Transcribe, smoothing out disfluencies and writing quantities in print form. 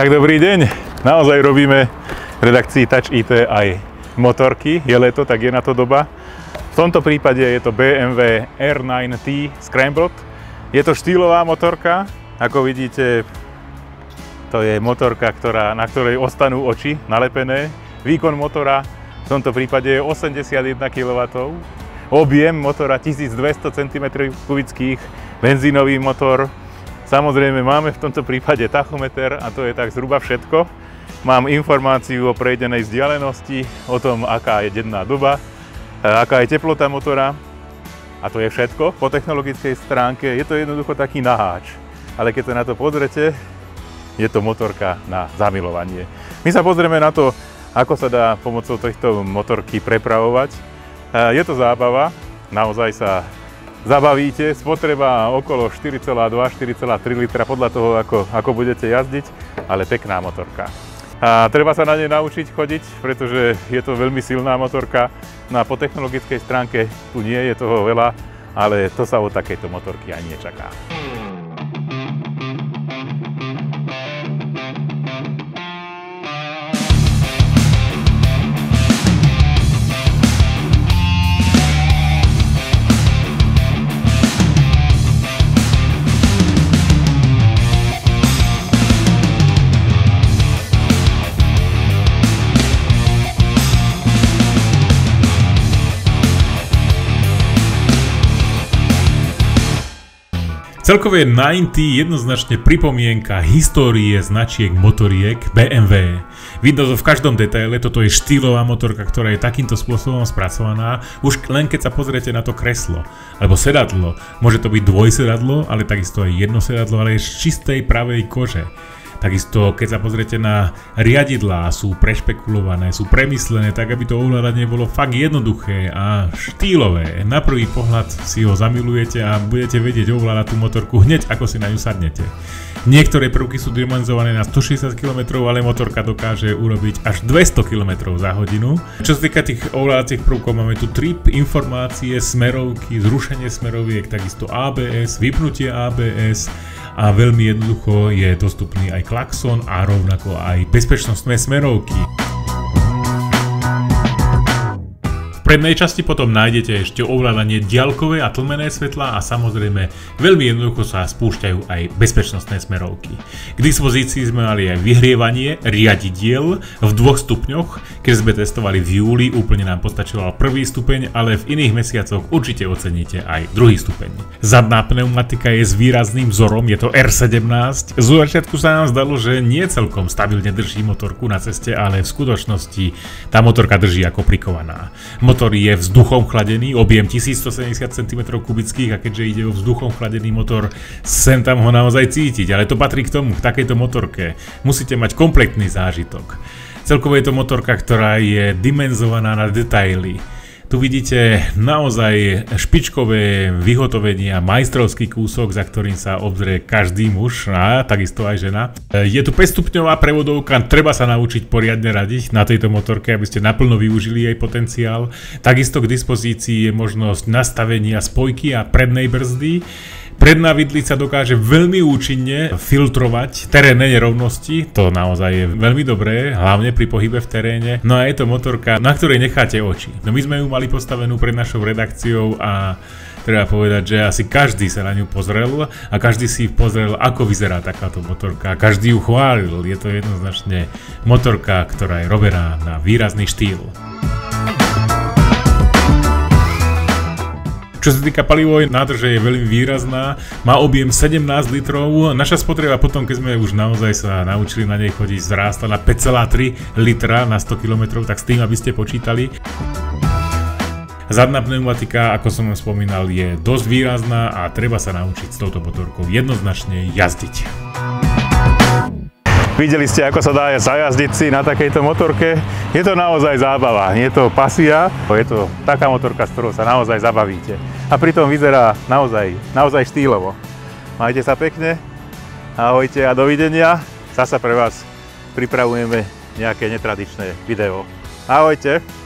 Tak dobrý deň, naozaj robíme v redakcii Touch IT aj motorky, je leto, tak je na to doba. V tomto prípade je to BMW R9T Scrambled. Je to štýlová motorka, ako vidíte, to je motorka, na ktorej ostanú oči nalepené. Výkon motora v tomto prípade je 81 kW, objem motora 1200 cm3, benzínový motor. Samozrejme máme v tomto prípade tachometer a to je tak zhruba všetko. Mám informáciu o prejdenej vzdialenosti, o tom, aká je denná doba, aká je teplota motora a to je všetko. Po technologickej stránke je to jednoducho taký naháč, ale keď sa na to pozrete, je to motorka na zamilovanie. My sa pozrieme na to, ako sa dá pomocou tejto motorky prepravovať. Je to zábava, naozaj sa zabavíte, spotreba okolo 4,2–4,3 litra podľa toho, ako budete jazdiť, ale pekná motorka. A treba sa na nej naučiť chodiť, pretože je to veľmi silná motorka. No a po technologickej stránke tu nie je toho veľa, ale to sa od takejto motorky ani nečaká. Celkové 9T jednoznačne pripomienka histórie značiek motoriek BMW. Vidno to v každom detaile, toto je štýlová motorka, ktorá je takýmto spôsobom spracovaná, už len keď sa pozriete na to kreslo, alebo sedadlo. Môže to byť dvojsedadlo, ale takisto aj jedno sedadlo, ale je z čistej pravej kože. Takisto, keď sa pozriete na riadidlá, sú prešpekulované, sú premyslené tak, aby to ovládanie bolo fakt jednoduché a štýlové. Na prvý pohľad si ho zamilujete a budete vedieť ovládať tú motorku hneď, ako si na ňu sadnete. Niektoré prvky sú dimenzované na 160 km, ale motorka dokáže urobiť až 200 km za hodinu. Čo sa týka tých ovládacích prvkov, máme tu trip, informácie, smerovky, zrušenie smeroviek, takisto ABS, vypnutie ABS, a veľmi jednoducho je dostupný aj klakson a rovnako aj bezpečnostné smerovky. V prednej časti potom nájdete ešte ovládanie diaľkové a tlmené svetlá a samozrejme veľmi jednoducho sa spúšťajú aj bezpečnostné smerovky. K dispozícii sme mali aj vyhrievanie riadidiel v 2 stupňoch, keď sme testovali v júli, úplne nám postačoval 1. stupeň, ale v iných mesiacoch určite oceníte aj 2. stupeň. Zadná pneumatika je s výrazným vzorom, je to R17. Z začiatku sa nám zdalo, že nie celkom stabilne drží motorku na ceste, ale v skutočnosti tá motorka drží ako prikovaná. Motor je vzduchom chladený, objem 1170 cm3 a keďže ide o vzduchom chladený motor, sem tam ho naozaj cítiť, ale to patrí k tomu, k takejto motorke. Musíte mať kompletný zážitok. Celkovo je to motorka, ktorá je dimenzovaná na detaily. Tu vidíte naozaj špičkové vyhotovenie a majstrovský kúsok, za ktorým sa obzrie každý muž a takisto aj žena. Je tu 5-stupňová prevodovka, treba sa naučiť poriadne radiť na tejto motorke, aby ste naplno využili jej potenciál. Takisto k dispozícii je možnosť nastavenia spojky a prednej brzdy. Predná vidlica dokáže veľmi účinne filtrovať terénne nerovnosti, to naozaj je veľmi dobré, hlavne pri pohybe v teréne. No a je to motorka, na ktorej necháte oči. No my sme ju mali postavenú pred našou redakciou a treba povedať, že asi každý sa na ňu pozrel a každý si pozrel, ako vyzerá takáto motorka. Každý ju chválil, je to jednoznačne motorka, ktorá je robená na výrazný štýl. Čo sa týka palivovej nádrže, je veľmi výrazná, má objem 17 litrov. Naša spotreba potom, keď sme už naozaj sa naučili na nej chodiť, zrástla na 5,3 litra na 100 km, tak s tým, aby ste počítali. Zadná pneumatika, ako som spomínal, je dosť výrazná a treba sa naučiť s touto motorkou jednoznačne jazdiť. Videli ste, ako sa dá zajazdiť si na takejto motorke. Je to naozaj zábava, nie je to pasia, je to taká motorka, s ktorou sa naozaj zabavíte. A pritom vyzerá naozaj štýlovo. Majte sa pekne, ahojte a dovidenia. Zasa pre vás pripravujeme nejaké netradičné video. Ahojte!